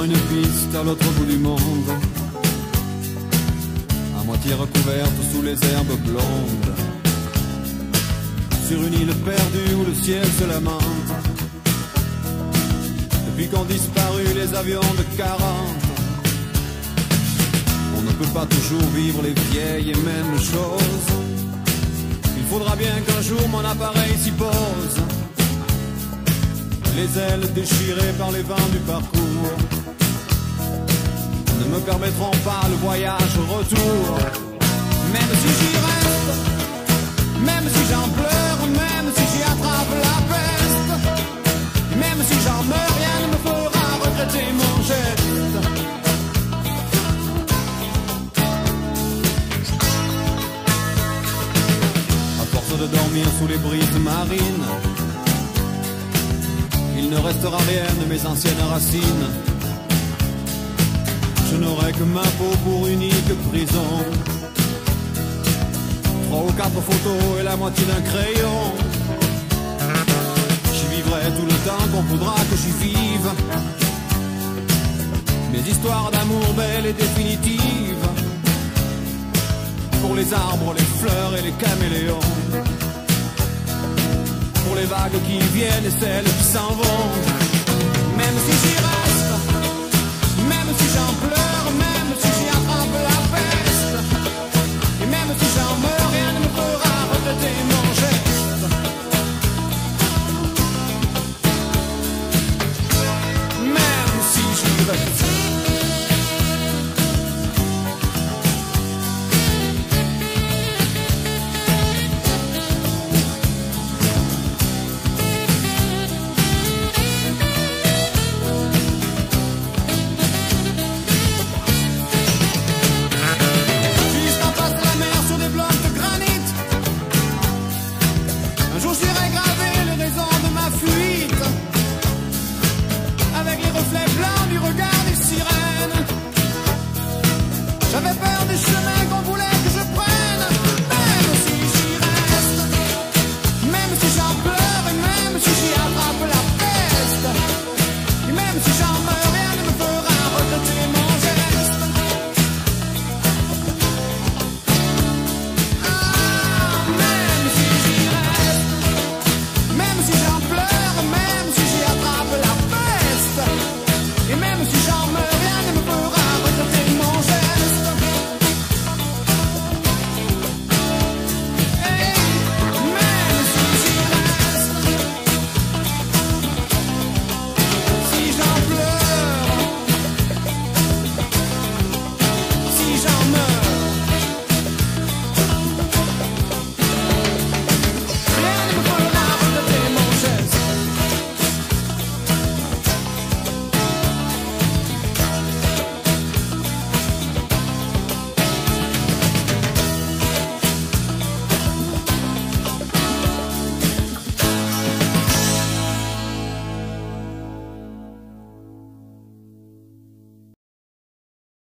une piste à l'autre bout du monde, à moitié recouverte sous les herbes blondes, sur une île perdue où le ciel se lamente. Depuis qu'ont disparu les avions de 40, on ne peut pas toujours vivre les vieilles et mêmes choses. Il faudra bien qu'un jour mon appareil s'y pose, les ailes déchirées par les vents du parcours ne me permettront pas le voyage retour. Même si j'y reste, même si j'en pleure, même si j'y attrape la peste, même si j'en meurs, rien ne me fera regretter mon geste. À force de dormir sous les brises marines, il ne restera rien de mes anciennes racines. Je n'aurai que ma peau pour unique prison, 3 ou 4 photos et la moitié d'un crayon. J'y vivrai tout le temps qu'on voudra que j'y vive, mes histoires d'amour belles et définitives, pour les arbres, les fleurs et les caméléons, pour les vagues qui viennent et celles qui s'en vont.